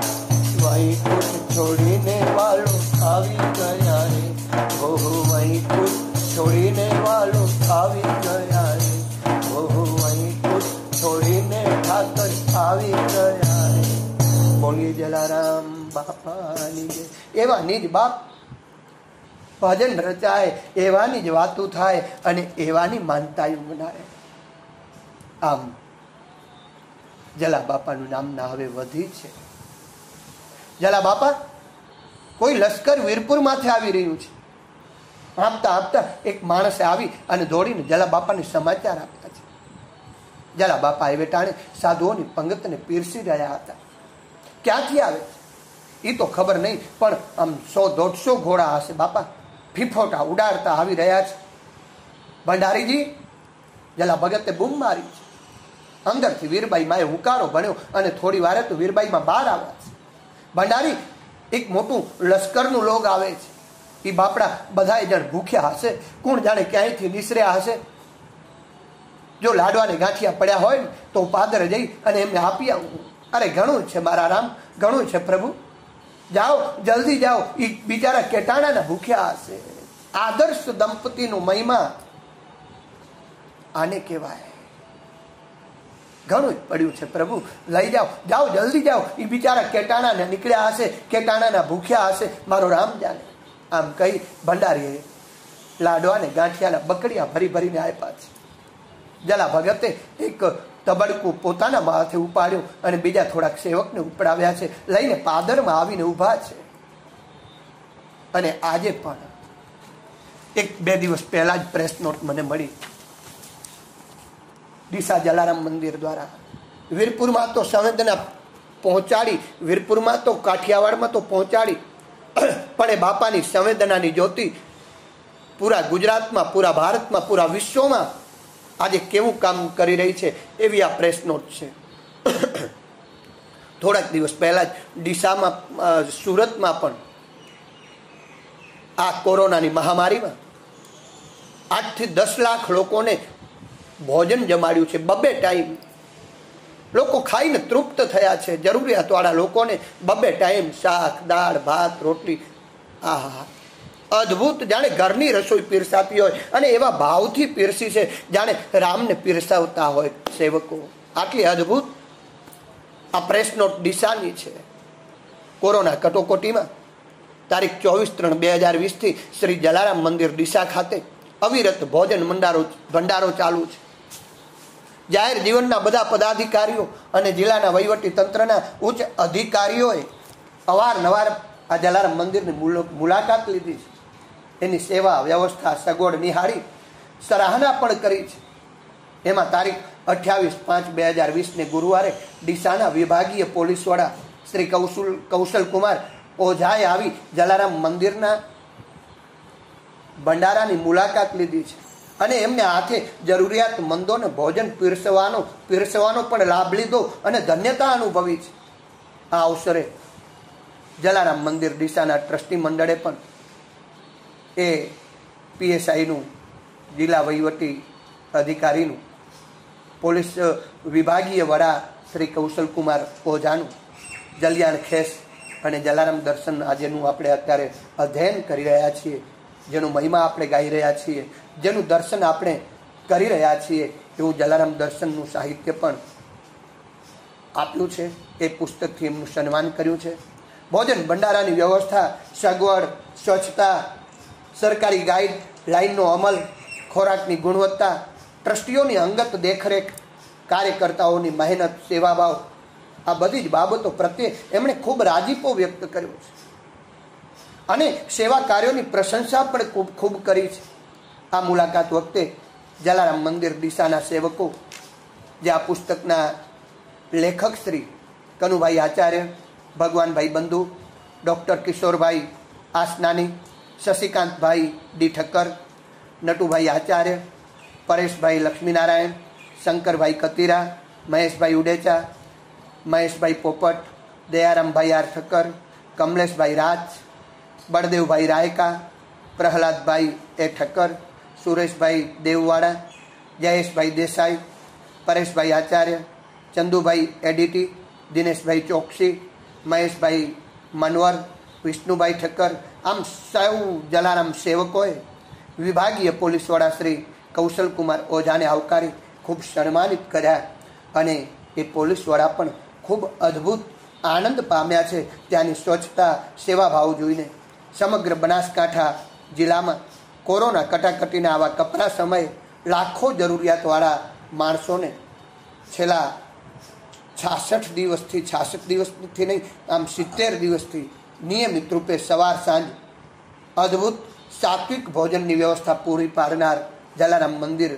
વૈકુંઠ છોડીને વાલો આવી ગયા રે, ઓહો વૈકુંઠ છોડીને વાલો આવી ગયા રે, ઓહો વૈકુંઠ છોડીને ઠાકર આવી ગયા રે. બોલીએ જલારામ બાપાની જય. એવા નિજ બાપ ભજન રચાય, એવાની જ વાતો થાય અને એવાની માનતાઓ મનાય. આમ જલા બાપાનું નામના હવે વધી છે. જલા બાપા કોઈ લશ્કર વીરપુરમાંથી આવી રહ્યું છે. આપતા આપતા એક માણસે આવી અને દોડીને જલા બાપાને સમાચાર આપ્યા છે. જલા બાપા એ વેટાણે સાધુઓની પંગતને પીરસી રહ્યા હતા. ક્યાંથી આવે એ તો ખબર નહીં, પણ આમ 100-150 ઘોડા હશે બાપા, ફીફોટા ઉડાડતા આવી રહ્યા છે. ભંડારીજી, જલા ભગતે બૂમ મારી છે. અંદરથી વીરબાઈ માએ હુંકારો ભણ્યો અને થોડી વારે તો વીરબાઈમાં બહાર આવ્યા છે. ભંડારી, એક મોટું લશ્કરનું લોગ આવે છે. એ બાપડા બધા જણ ભૂખ્યા હશે, કોણ જાણે ક્યાંયથી નિસર્યા હશે. જો લાડવાને ગાંઠિયા પડ્યા હોય ને તો પાદર જઈ અને એમને આપી આવું. અરે ઘણું છે મારા રામ, ઘણું છે પ્રભુ, જાઓ જલ્દી જાઓ. એ બિચારા કેટાણાના ભૂખ્યા હશે. આદર્શ દંપતીનો મહિમા આને કહેવાય. ઘણું પડ્યું છે પ્રભુ, લઈ જાઓ, જાઓ જલ્દી જાઓ. એ બિચારા કેટાણાને નીકળ્યા હશે, કેટાણાના ભૂખ્યા હશે, મારો રામ જાણે. આમ કહી ભંડારીએ લાડવાને ગાંઠિયાના બકડિયા ભરી ભરીને આપ્યા છે. જલા ભગતે એક તબડકું પોતાના માથે ઉપાડ્યું અને બીજા થોડાક સેવકને ઉપડાવ્યા છે. લઈને પાદરમાં આવીને ઊભા છે. અને આજે પણ 1-2 દિવસ પહેલા જ પ્રેસ નોટ મને મળી ડીસા જલારામ મંદિર દ્વારા. વીરપુરમાં તો સંવેદના પહોંચાડી, વીરપુરમાં તો કાઠિયાવાડમાં તો પહોંચાડી, પણ એ બાપાની સંવેદનાની જ્યોતિ પૂરા ગુજરાતમાં, પૂરા ભારતમાં, પૂરા વિશ્વમાં આજે કેવું કામ કરી રહી છે એવી આ પ્રેસ નોટ છે. થોડાક દિવસ પહેલા જ ડીસામાં, સુરતમાં પણ આ કોરોનાની મહામારીમાં 8 થી 10 લાખ લોકોને ભોજન જમાડ્યું છે. 2 ટાઈમ લોકો ખાઈને તૃપ્ત થયા છે. જરૂરિયાતવાળા લોકોને 2 ટાઈમ શાક, દાળ, ભાત, રોટલી. આહા, અદ્ભુત, જાણે ઘરની રસોઈ પીરસાતી હોય અને એવા ભાવથી પીરસી છે જાણે રામને પીરસાવતા હોય સેવકો. આટલી અદ્ભુત આ પ્રેસ નોટ ડીસાની છે. કોરોના કટોકટીમાં તારીખ 24/3/2020 થી શ્રી જલારામ મંદિર ડીસા ખાતે અવિરત ભોજન ભંડારો ચાલુ છે. જાહેર જીવનના બધા પદાધિકારીઓ અને જિલ્લાના વહીવટી તંત્રના ઉચ્ચ અધિકારીઓએ અવારનવાર આ જલારામ મંદિરની મુલાકાત લીધી છે. એની સેવા વ્યવસ્થા સગવડ નિહાળી સરાહના પણ કરી છે. એમાં તારીખ 28/5/2020 ગુરુવારે ડીસાના વિભાગીય પોલીસ વડા શ્રી કૌશલકુમાર ઓઝાએ આવી જલારામ મંદિરના ભંડારાની મુલાકાત લીધી છે અને એમને હાથે જરૂરિયાતમંદોને ભોજન પીરસવાનો પણ લાભ લીધો અને ધન્યતા અનુભવી છે. આ અવસરે જલારામ મંદિર ડીસાના ટ્રસ્ટી મંડળે પણ એ પીએસઆઈનું, જિલ્લા વહીવટી અધિકારીનું, પોલીસ વિભાગીય વડા શ્રી કૌશલકુમાર ઓઝાનું જલિયાણ ખેસ અને જલારામ દર્શન આજેનું આપણે અત્યારે અધ્યયન કરી રહ્યા છીએ જેનો મહિમા આપણે ગાઈ રહ્યા છીએ, જેનું દર્શન આપણે કરી રહ્યા છીએ, એવું જલારામ દર્શનનું સાહિત્ય પણ આપ્યું છે. એ પુસ્તકથી એમનું સન્માન કર્યું છે. ભોજન ભંડારાની વ્યવસ્થા, સગવડ, સ્વચ્છતા, સરકારી ગાઈડ લાઇનનો અમલ, ખોરાકની ગુણવત્તા, ટ્રસ્ટીઓની અંગત દેખરેખ, કાર્યકર્તાઓની મહેનત, સેવાભાવ, આ બધી જ બાબતો પ્રત્યે એમણે ખૂબ રાજીપો વ્યક્ત કર્યો છે અને સેવા કાર્યોની પ્રશંસા પણ ખૂબ કરી છે. આ મુલાકાત વખતે જલારામ મંદિર ડીસાના સેવકો, જે આ પુસ્તકના લેખક Shri Kanubhai Acharya, Bhagwanbhai Bandhu, doctor Kishorbhai Asnani, Shashikantbhai D Thakkar, Natubhai Acharya, Pareshbhai Laxminarayan, Shankarbhai Katira, Maheshbhai Udecha, Maheshbhai Popat, Dayarambhai R Thakkar, Kamleshbhai Raj, Baldevbhai Raika, Prahladbhai A Thakkar, Sureshbhai Devvada, Jayeshbhai Desai, Pareshbhai Acharya, Chandubhai એડીટી, દિનેશભાઈ ચોકસી, મહેશભાઈ મનવર, વિષ્ણુભાઈ ઠક્કર, આમ સૌ જલારામ સેવકોએ વિભાગીય પોલીસ વડા શ્રી કૌશલકુમાર ઓઝાને આવકારી ખૂબ સન્માનિત કર્યા અને એ પોલીસ વડા પણ ખૂબ અદ્ભુત આનંદ પામ્યા છે ત્યાંની સ્વચ્છતા, સેવાભાવ જોઈને. સમગ્ર બનાસકાંઠા જિલ્લામાં કોરોના કટાકટીના આવા કપરા સમયે લાખો જરૂરિયાતવાળા માણસોને છેલ્લા 66 દિવસથી નહીં, આમ 70 દિવસથી નિયમિત રૂપે સવાર સાંજ અદ્ભુત સાત્વિક ભોજનની વ્યવસ્થા પૂરી પાડનાર જલારામ મંદિર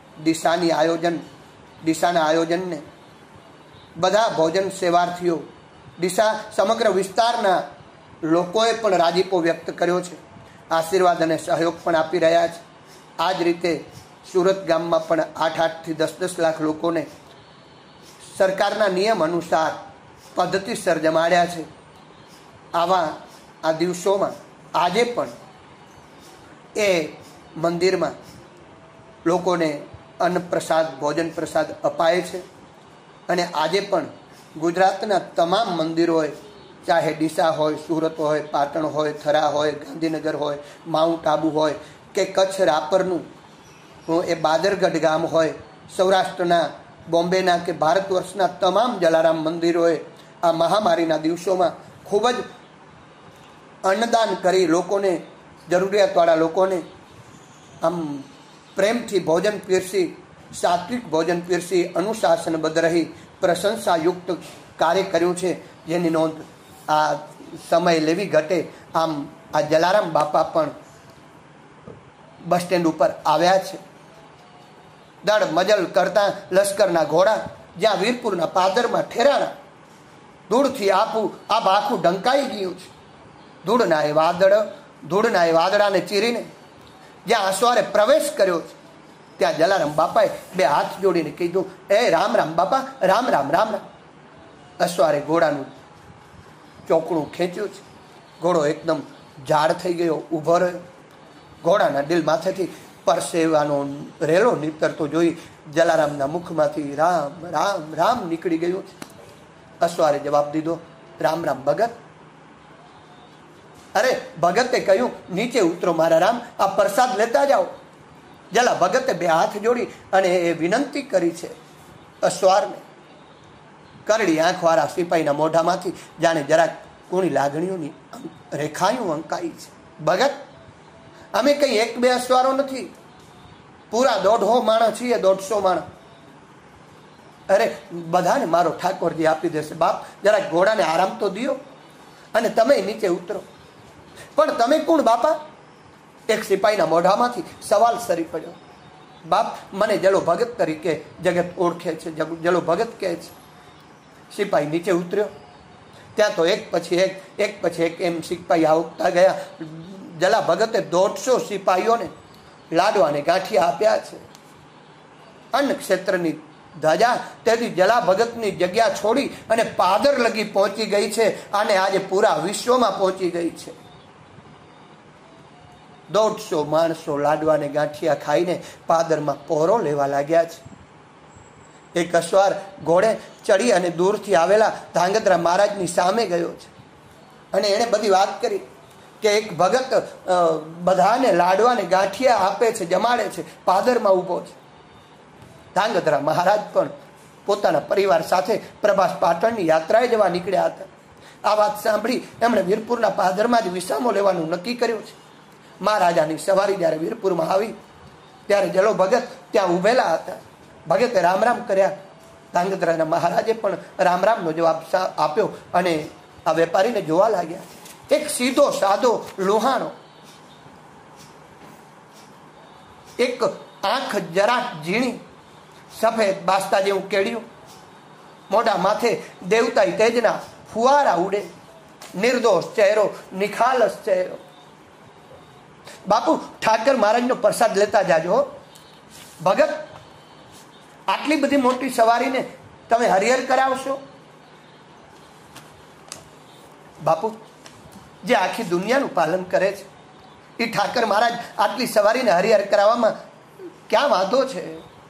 ડીસાના આયોજનને બધા ભોજન સેવાર્થીઓ, ડીસા સમગ્ર વિસ્તારના લોકોએ પણ રાજીપો વ્યક્ત કર્યો છે, આશીર્વાદ અને સહયોગ પણ આપી રહ્યા છે. આ જ રીતે સુરત ગામમાં પણ 8 થી 10 લાખ લોકોને સરકારના નિયમ અનુસાર પદ્ધતિસર જમાડ્યા છે. આવા આ દિવસોમાં આજે પણ એ મંદિરમાં લોકોને અન્ન પ્રસાદ, ભોજન પ્રસાદ અપાય છે અને આજે પણ ગુજરાતના તમામ મંદિરોએ, ચાહે ડીસા હોય, સુરત હોય, પાટણ હોય, થરા હોય, ગાંધીનગર હોય, માઉન્ટ આબુ હોય કે કચ્છ રાપરનું એ બાદરગઢ ગામ હોય, સૌરાષ્ટ્રના, બોમ્બેના કે ભારત વર્ષના તમામ જલારામ મંદિરોએ આ મહામારીના દિવસોમાં ખૂબ જ અન્નદાન કરી લોકોને, જરૂરિયાતવાળા લોકોને આમ પ્રેમથી ભોજન પીરસી, સાત્વિક ભોજન પીરસી, અનુશાસનબદ્ધ રહી પ્રશંસાયુક્ત કાર્ય કર્યું છે, જેની નોંધ આ સમય લેવી ઘટે આમ આ જલારામ બાપા પણ બસ સ્ટેન્ડ ઉપર આવ્યા છે. દળ મજલ કરતા લશ્કરના ઘોડા જ્યાં વીરપુરના પાદરમાં ઠેરાણા, ધૂળથી આખું ઢંકાઈ ગયું છે. ધૂળના એ વાદળાને ચીરીને જ્યાં અસવારે પ્રવેશ કર્યો છે ત્યાં જલારામ બાપાએ 2 હાથ જોડીને કીધું, એ રામ રામ બાપા, રામ રામ રામ રામ. અસવારે ઘોડાનું ચોકડું ખેંચ્યું છે. ઘોડો એકદમ ઝાડ થઈ ગયો, ઊભો રહ્યો. ઘોડાના દિલ માથેથી પરસેવાનો રેલો નીતરતો જોઈ જલારામના મુખમાંથી રામ રામ રામ નીકળી ગયું છે. અસવારે જવાબ દીધો, રામ રામ ભગત. અરે ભગતે કહ્યું, નીચે ઉતરો મારા રામ, આ પ્રસાદ લેતા જાઓ. જલા ભગતે 2 હાથ જોડી અને એ વિનંતી કરી છે અસવારને. કરડી આંખવાળા સિપાહીના મોઢામાંથી જાણે જરાક કોની લાગણીઓની રેખાઓ અંકાઈ છે. ભગત, અમે કંઈ 1-2 અસવારો નથી, પૂરા 150 માણસ છીએ, 150 માણસ. અરે બધાને મારો ઠાકોરજી આપી દેશે બાપ, જરાક ઘોડાને આરામ તો દિયો અને તમે નીચે ઉતરો. પણ તમે કોણ બાપા? એક સિપાહીના મોઢામાંથી સવાલ સરી પડ્યો. બાપ, મને જલો ભગત તરીકે જગત ઓળખે છે, જલો ભગત કહે છે. સિપાહી નીચે ઉતર્યો. ત્યાં તો એક પછી એક એમ સિપાહી આવતા ગયા. જલા ભગતે 150 સિપાહીઓને લાડવાને ગાંઠિયા આપ્યા છે. અન્ન ક્ષેત્રની ધજા તેથી જલા ભગતની જગ્યા છોડી અને પાદર લગી પહોંચી ગઈ છે અને આજે પૂરા વિશ્વમાં પહોંચી ગઈ છે. 150 માણસો લાડવાને ગાંઠિયા ખાઈને પાદરમાં પહોરો લેવા લાગ્યા છે. એક અસવાર ઘોડે ચડી અને દૂરથી આવેલા ધાંગધ્રા મહારાજની સામે ગયો છે અને એણે બધી વાત કરી. કે એક ભગત બધાને લાડવાને ગાંઠિયા આપે છે, જમાડે છે, પાદરમાં ઊભો છે. ધાંગધ્રા મહારાજ પણ પોતાના પરિવાર સાથે પ્રભાસ પાટણની યાત્રાએ જવા નીકળ્યા હતા. આ વાત સાંભળી એમણે વીરપુરના પાદરમાં જ વિસામો લેવાનું નક્કી કર્યું છે. મહારાજાની સવારી જ્યારે વીરપુરમાં આવી ત્યારે જલો ભગત ત્યાં ઉભેલા હતા. ભગતે રામ રામ કર્યા. ધાંગધ્રાના મહારાજે પણ રામ રામનો જવાબ આપ્યો અને આ વેપારીને જોવા લાગ્યા. એક સીધો સાદો લોહાણો, એક આંખ જરાક ઝીણી, સફેદ બાસ્તા જેવું કેડિયું, મોઢા માથે દેવતાઈ તેજના ફુવારા ઉડે, નિર્દોષ ચહેરો, નિખાલસ ચહેરો. બાપુ, ઠાકર મહારાજનો પ્રસાદ લેતા જાજો. ભગત, આટલી બધી મોટી સવારીને તમે હરિહર કરાવશો? બાપુ, જે આખી દુનિયાનું પાલન કરે છે એ ઠાકર મહારાજ આટલી સવારીને હરિહર કરાવવામાં ક્યાં વાંધો છે?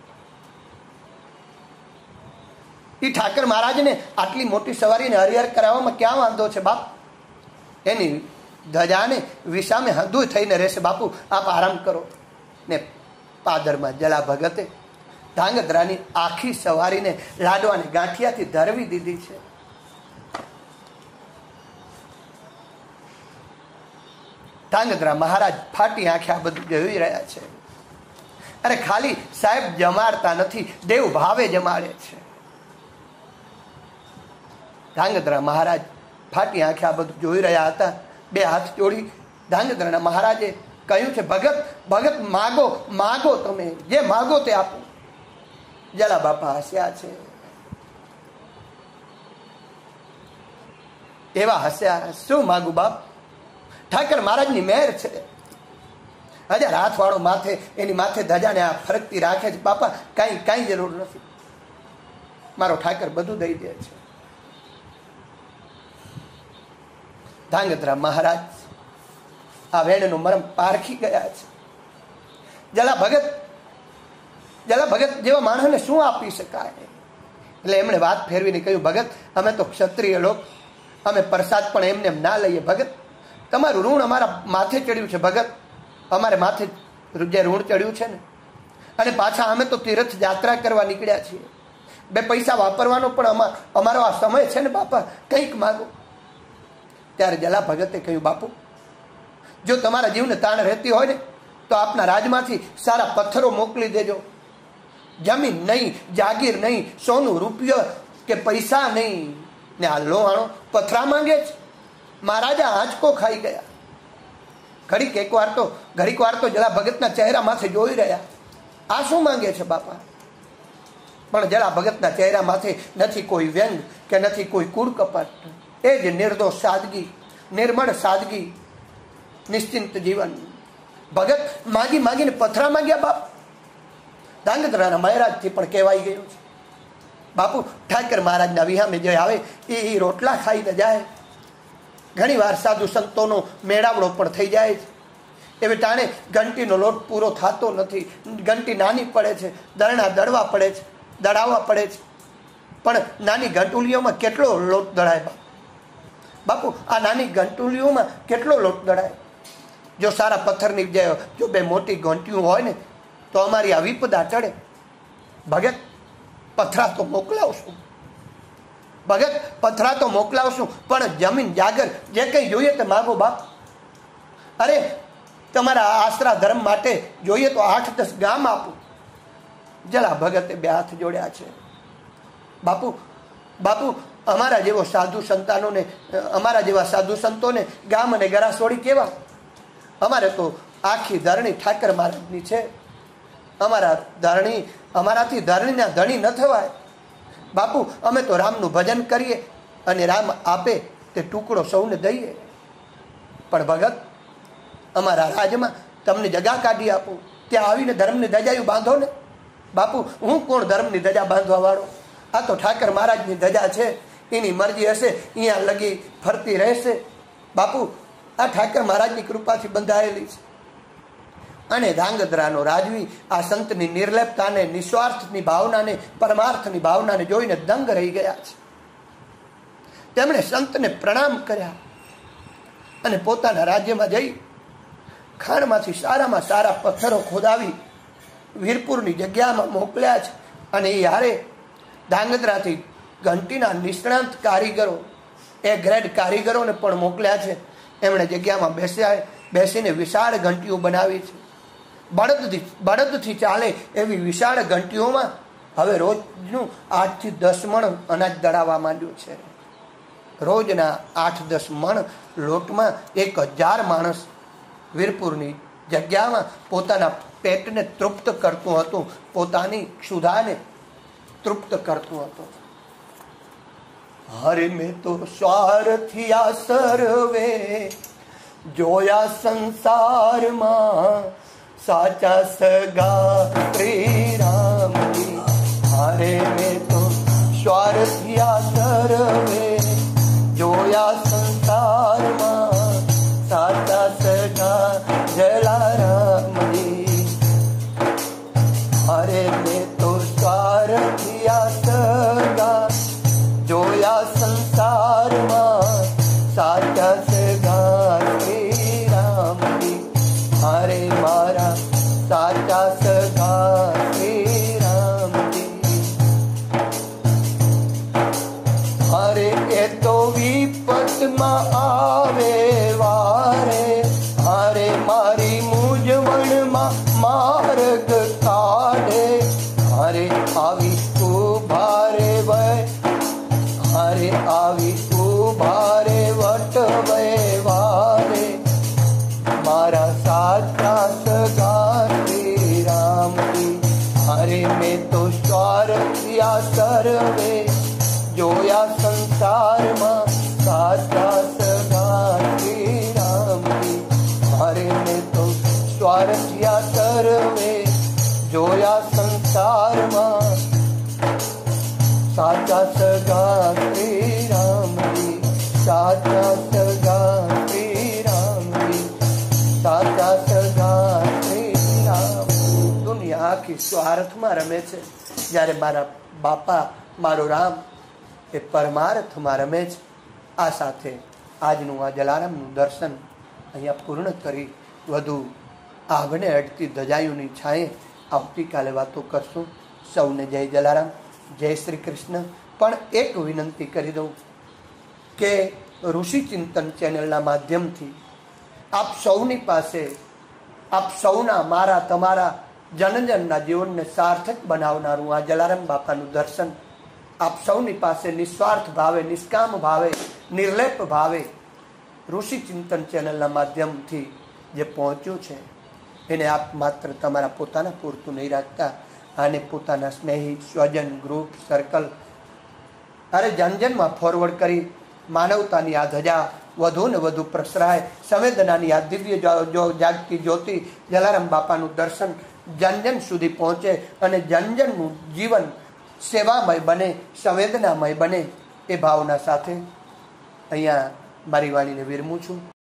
એ ઠાકર મહારાજને આટલી મોટી સવારીને હરિહર કરાવવામાં ક્યાં વાંધો છે બાપ? એની ધજાને વિસામે હંધુ થઈને રહેશે. બાપુ, આપ આરામ કરો. ને પાદરમાં જલા ભગતે ધાંગધ્રાની આખી સવારીને લાડવાને ગાંઠિયાથી ધરવી દીધી છે. ધાંગધ્રા મહારાજ ફાટી આંખે આ બધું જોઈ રહ્યા છે. અરે ખાલી સાહેબ જમાડતા નથી, દેવ ભાવે જમાડે છે. ધાંગધ્રા મહારાજ ફાટી આંખે આ બધું જોઈ રહ્યા હતા. બે હાથ જોડી ધાંગધ્રાના મહારાજે કહ્યું છે, ભગત ભગત માગો માગો, તમે જે માગો તે આપો. જલા બાપા હસ્યા છે. એવા હસ્યા, શું માગું બાપ? ઠાકર મહારાજની મહેર છે. 1000 હાથવાળો માથે એની માથે ધજાને આ ફરકતી રાખે છે. બાપા, કાંઈ જરૂર નથી. મારો ઠાકર બધું દઈ દે છે. ધાંગધ્રા મહારાજ આ વેણનો મરમ પારખી ગયા છે. જલા ભગત જેવા માણસને શું આપી શકાય? એટલે એમણે વાત ફેરવીને કહ્યું, ભગત, અમે તો ક્ષત્રિય લોક, અમે પ્રસાદ પણ એમને એમ ના લઈએ. ભગત, તમારું ઋણ અમારા માથે ચડ્યું છે. ભગત, અમારે માથે જે ઋણ ચડ્યું છે ને, અને પાછા અમે તો તીર્થ યાત્રા કરવા નીકળ્યા છીએ. 2 પૈસા વાપરવાનો પણ અમારો આ સમય છે ને બાપા, કંઈક માગો. ત્યારે જલા ભગતે કહ્યું, બાપુ, જો તમારા જીવને તાણ રહેતી હોય ને તો આપના રાજમાંથી સારા પથ્થરો મોકલી દેજો. જમીન નહીં, જાગીર નહીં, સોનું રૂપિયો કે પૈસા નહીં. ને આ લોહાણો પથરા માંગે છે. મહારાજા આંચકો ખાઈ ગયા. ઘડીક વાર તો જલા ભગતના ચહેરા માથે જોઈ રહ્યા, આ શું માંગે છે બાપા? પણ જલા ભગતના ચહેરા માથે નથી કોઈ વ્યંગ કે નથી કોઈ કૂડ કપટ. એ જ નિર્દોષ સાદગી, નિર્મળ સાદગી, નિશ્ચિંત જીવન. ભગત માગીને પથરા માંગ્યા બાપ. ધાંગધ્રાના મહારાજથી પણ કહેવાઈ ગયું છે, બાપુ, ઠાકર મહારાજના વિહામે જે આવે એ રોટલા ખાઈને જાય. ઘણી વાર સાધુ સંતોનો મેળાવડો પણ થઈ જાય છે. એવી ટાણે ઘંટીનો લોટ પૂરો થતો નથી. ઘંટી નાની પડે છે, દરણા દળવા પડે છે, દળાવવા પડે છે. પણ નાની ઘંટુલીઓમાં કેટલો લોટ દળાય બાપુ? આ નાની ઘંટુલીઓમાં કેટલો લોટ દળાય? જો સારા પથ્થરની જો 2 મોટી ઘંટીઓ હોય ને તો અમારી આ વિપદા ટળે. ભગત, પથરા તો મોકલાવશું. ભગત, પથરા તો મોકલાવશું, પણ જમીન જાગર જે કંઈ જોઈએ તે માગો બાપ. અરે, તમારા આશરા ધર્મ માટે જોઈએ તો 8-10 ગામ આપું. જલા ભગતે 2 હાથ જોડ્યા છે. બાપુ, અમારા જેવા સાધુ સંતોને ગામ અને ગરાસોડી કેવા? અમારે તો આખી ધરણી ઠાકર મહારાજની છે. અમારાથી ધરણીના ધણી ન થવાય. બાપુ, અમે તો રામનું ભજન કરીએ અને રામ આપે તે ટુકડો સૌને દઈએ. પણ ભગત, અમારા રાજમાં તમને જગા કાઢી આપું, ત્યાં આવીને ધર્મની ધજાયું બાંધો ને. બાપુ, હું કોણ ધર્મની ધજા બાંધવા વાળો? આ તો ઠાકર મહારાજની ધજા છે. એની મરજી હશે અહીંયા લગી ફરતી રહેશે. બાપુ, આ ઠાકર મહારાજની કૃપાથી બંધાયેલી છે. અને ધાંગધ્રાનો રાજવી આ સંતની નિર્લેપતાને, નિસ્વાર્થની ભાવનાને, પરમાર્થની ભાવનાને જોઈને દંગ રહી ગયા છે. તેમણે સંતને પ્રણામ કર્યા. અને પોતાના રાજ્યમાં જઈ ખાણમાંથી સારામાં સારા પથ્થરો ખોદાવી વીરપુરની જગ્યામાં મોકલ્યા છે. અને એ હારે ધાંગધ્રાથી ઘંટીના નિષ્ણાંત કારીગરો, એ ગ્રેડ કારીગરોને પણ મોકલ્યા છે. એમણે જગ્યામાં બેસીને વિશાળ ઘંટીઓ બનાવી છે. બળદથી ચાલે એવી વિશાળ ઘંટીઓમાં હવે રોજનું 8 થી 10 મણ અનાજ દળાવવા માંડ્યું છે. રોજના 8-10 મણ લોટમાં 1000 માણસ વીરપુરની જગ્યામાં પોતાના પેટને તૃપ્ત કરતું હતું, પોતાની ક્ષુધાને તૃપ્ત કરતું હતું. હરે મેં તો સ્વાર્થિયા સર્વે જોયા સંસારમાં, સાચા સગા શ્રી રામજી. હરે મેં તો સ્વાર્થિયા સર્વે જોયા સંસારમાં, સાચા સગા જલારામજી. હરે મેં તો સ્વાર્થિયા સગા જોયા સંસારમાં, સાચા સગા શ્રી રામજી. હરે મારા સાચા સગા શ્રી રામજી. હરે એ તો વિપતમાં આવે વારે, હરે મારી મૂંઝવણમાં માર્ગ કાઢે. હરે આવી ઉભારે વય, હરે આવી ઉભારે વટવે વારે, મારા સાચા સગા શ્રી રામજી. હરે મેં તો સ્વાર્થિયા સર્વે જોયા સંસારમાં, સાચા સગા શ્રી રામજી. હરે મેં તો સ્વાર્થિયા સર્વે જોયા સંસારમાં, સાચા સગા શ્રી રામજી. સાચા સગા શ્રી રામજી, સાચા સગા શ્રી રામ. દુનિયા આખી સ્વાર્થમાં રમે છે, જ્યારે મારા બાપા મારો રામ એ પરમાર્થમાં રમે છે. આ સાથે આજનું આ જલારામનું દર્શન અહીંયા પૂર્ણ કરી વધુ આભને અડતી ધજાયુની છાંયે આવતીકાલે વાતો કરશું. સૌને જય જલારામ, જય શ્રી કૃષ્ણ. પણ એક વિનંતી કરી દઉં કે ઋષિ ચિંતન ચેનલના માધ્યમથી આપ સૌની પાસે, આપ સૌના, મારા તમારા જનજનના જીવનને સાર્થક બનાવનારું આ જલારામ બાપાનું દર્શન આપ સૌની પાસે નિસ્વાર્થ ભાવે, નિષ્કામ ભાવે, નિર્લેપ ભાવે ઋષિ ચિંતન ચેનલના માધ્યમથી જે પહોંચ્યું છે એને આપ માત્ર તમારા પોતાના પૂરતું નહીં રાખતા, આને પોતાના સ્નેહી, સ્વજન, ગ્રુપ, સર્કલ, અરે જનજનમાં ફોરવર્ડ કરી માનવતાની આ ધજા વધુ ને વધુ પ્રસરાય. સંવેદનાની આ દિવ્ય જાગતી જ્યોતિ જલારામ બાપાનું દર્શન જનજન સુધી પહોંચે અને જનજનનું જીવન સેવામય બને, સંવેદનામય બને. એ ભાવના સાથે અહીંયા મારી વાણીને વિરમું છું.